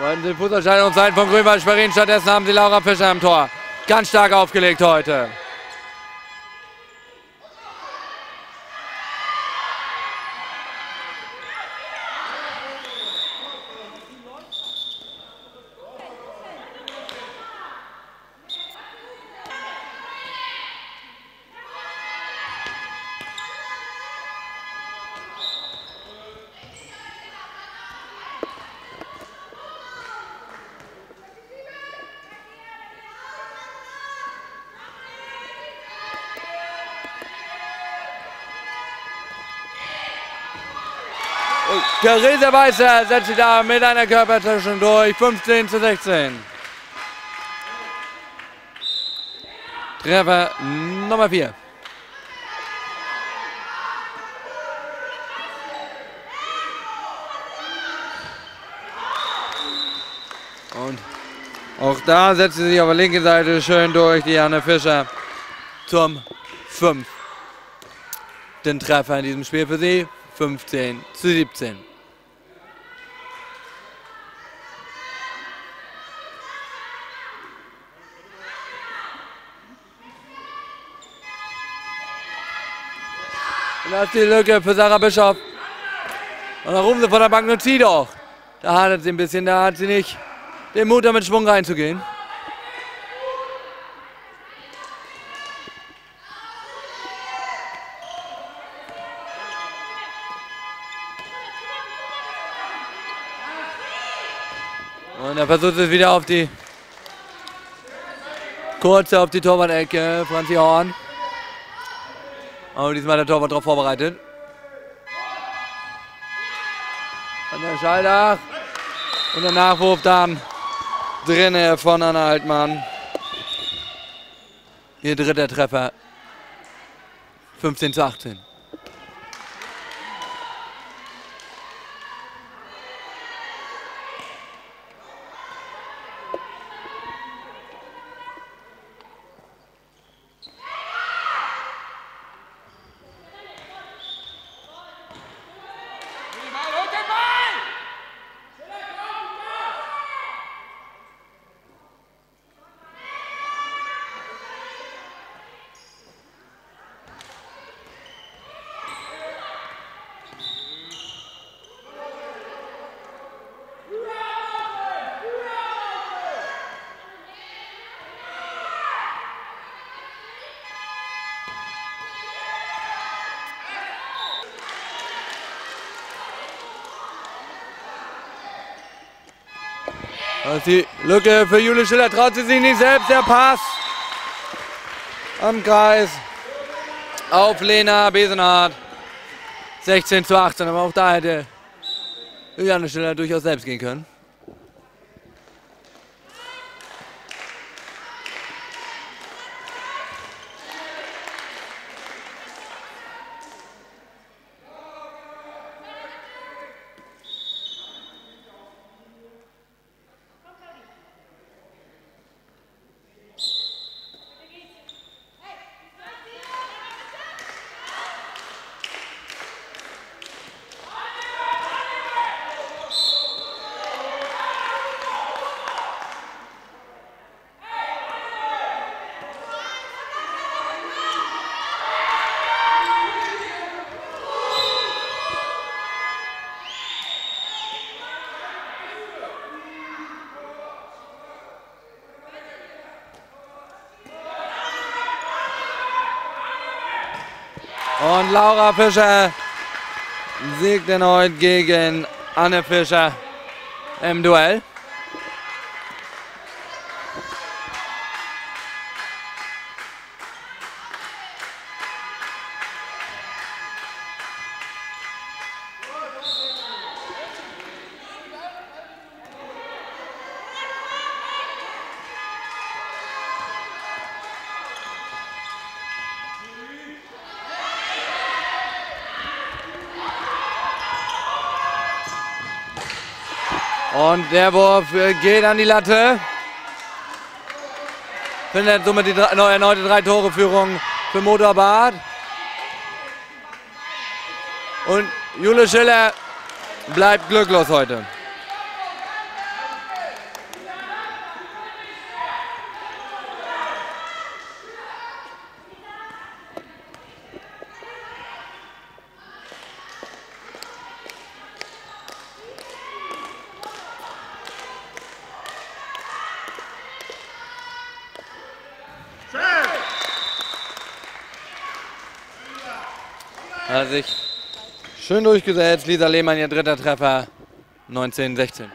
Wollten sie Fußballstadion auf Seiten von Grünwald Schwerin. Stattdessen haben sie Laura Fischer im Tor. Ganz stark aufgelegt heute. Therese Weißer setzt sich da mit einer Körpertäuschung durch. 15:16. Treffer Nummer 4. Und auch da setzt sie sich auf der linken Seite schön durch, die Anne Fischer, zum 5. Den Treffer in diesem Spiel für sie. 15:17. Und da ist die Lücke für Sarah Bischof. Und da rufen sie von der Bank, nun zieh doch. Da hadert sie ein bisschen, da hat sie nicht den Mut, da mit Schwung reinzugehen. Und er versucht es wieder auf die kurze, auf die Torwart-Ecke, Franzi Horn. Aber diesmal der Torwart darauf vorbereitet. An der Schalldach. Und der Nachwurf dann drinne von Anna Altmann. Ihr dritter Treffer. 15:18. Das ist die Lücke für Jule Schiller, traut sie sich nicht selbst, der Pass am Kreis auf Lena Besenhardt. 16:18, aber auch da hätte Juliane Schiller durchaus selbst gehen können. Und Laura Fischer siegt erneut gegen Anne Fischer im Duell. Und der Wurf geht an die Latte. Findet somit die erneute 3-Tore-Führung für Motorbad. Und Jule Schiller bleibt glücklos heute. Hat sich schön durchgesetzt. Lisa Lehmann, ihr dritter Treffer. 19-16.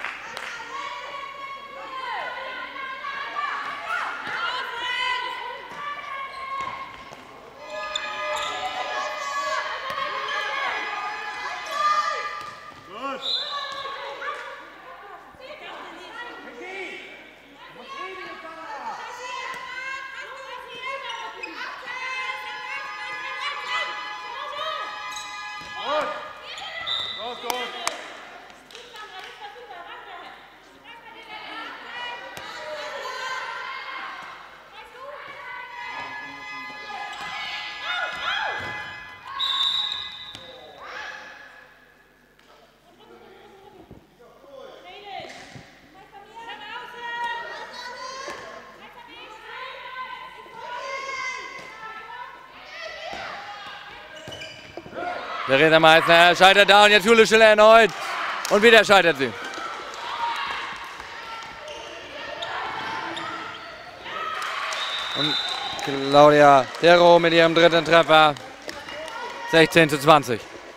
Verena Meissner scheitert da und jetzt Jule Schiller erneut. Und wieder scheitert sie. Und Claudia Dero mit ihrem dritten Treffer. 16-20.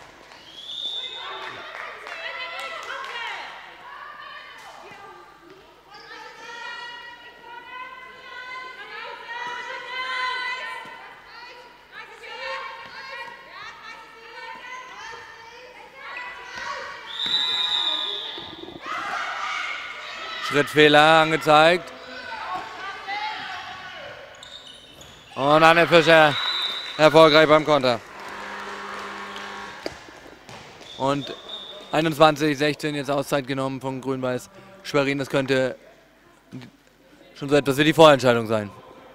Schrittfehler angezeigt. Und Anne Fischer erfolgreich beim Konter. Und 21-16 jetzt Auszeit genommen von Grün-Weiß Schwerin. Das könnte schon so etwas wie die Vorentscheidung sein.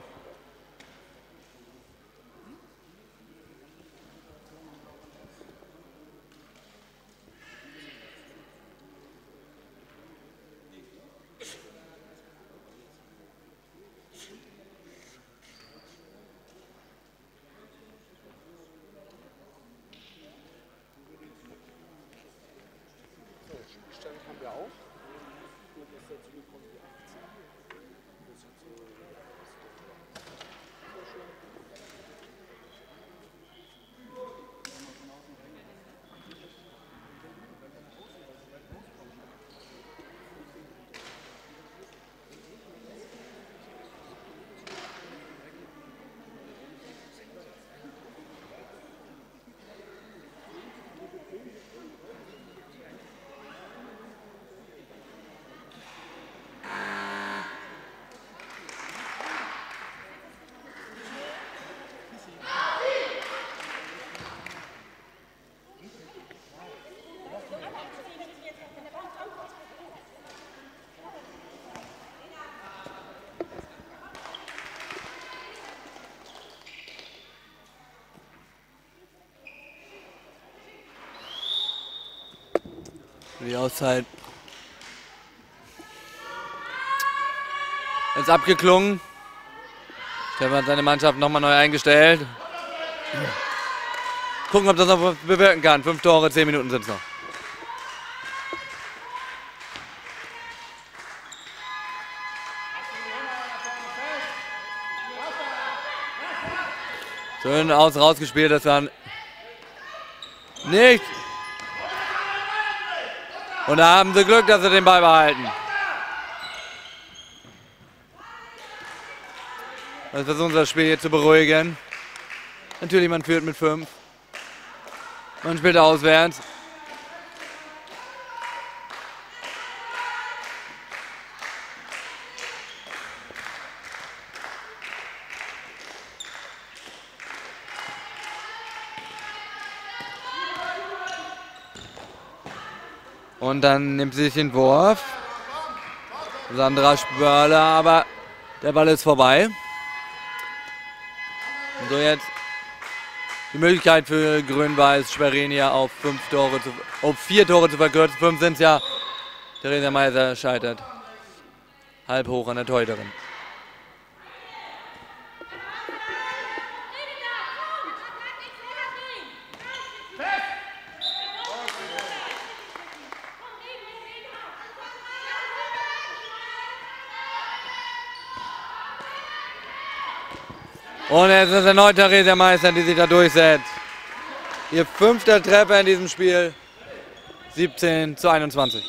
Die Auszeit ist abgeklungen. Stefan hat seine Mannschaft nochmal neu eingestellt. Gucken, ob das noch bewirken kann. 5 Tore, 10 Minuten sind es noch. Schön rausgespielt, das war nicht. Und da haben sie Glück, dass sie den Ball behalten. Also versuchen sie das Spiel hier zu beruhigen. Natürlich, man führt mit 5. Man spielt auswärts. Und dann nimmt sie sich den Wurf. Sandra Spörler, aber der Ball ist vorbei. Und so jetzt die Möglichkeit für Grün-Weiß Schwerin hier auf 4 Tore zu verkürzen. 5 sind es ja. Theresa Meiser scheitert halb hoch an der Torhüterin. Und jetzt ist erneut Theresa Meister, die sich da durchsetzt. Ihr 5. Treffer in diesem Spiel. 17:21.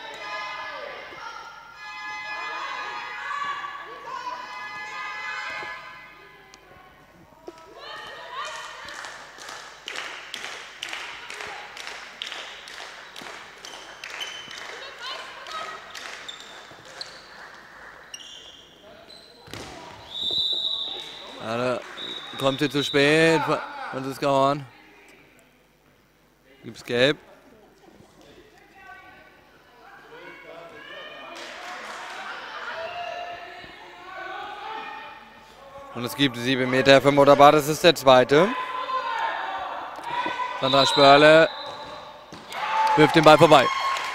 Ja, da kommt sie zu spät. Franziska Horn. Gibt's gelb. Und es gibt 7 Meter für Motorbad, das ist der zweite. Sandra Spörle wirft den Ball vorbei.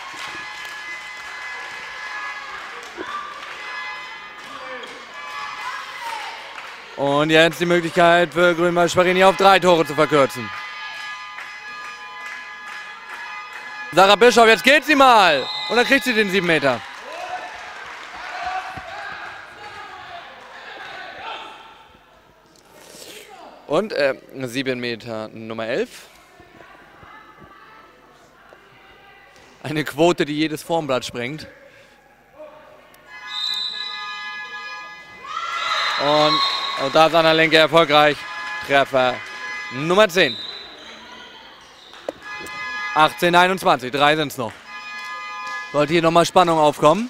Und jetzt die Möglichkeit für Grünwald Schwerin auf 3 Tore zu verkürzen. Sarah Bischof, jetzt geht sie mal. Und dann kriegt sie den 7 Meter. Und 7 Meter Nummer 11. Eine Quote, die jedes Formblatt sprengt. Und da ist Anna Linke erfolgreich. Treffer Nummer 10. 18:21, 3 sind es noch. Sollte hier nochmal Spannung aufkommen.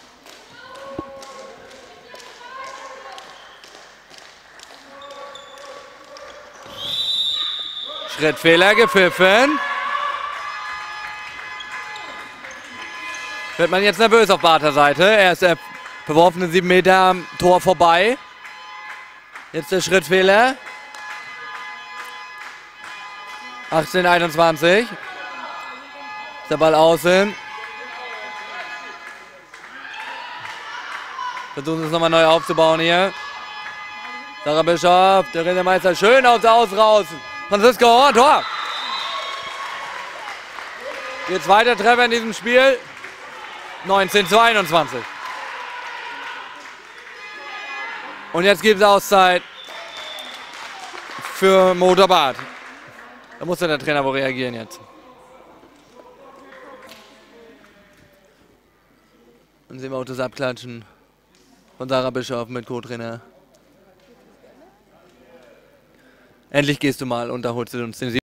Schrittfehler gepfiffen. Wird man jetzt nervös auf Barther Seite. Er ist der verworfene 7 Meter am Tor vorbei. Jetzt der Schrittfehler. 18:21. Der Ball außen. Versuchen es nochmal neu aufzubauen hier. Sarah Bischof, der Rindermeister, schön aufs Aus raus. Franziska Horn, Tor. Ihr zweiter Treffer in diesem Spiel. 19:21. Und jetzt gibt es Auszeit für Motorbad. Da muss der Trainer wohl reagieren jetzt. Dann sehen wir auch das Abklatschen von Sarah Bischof mit Co-Trainer. Endlich gehst du mal und da holst du uns den Sieg.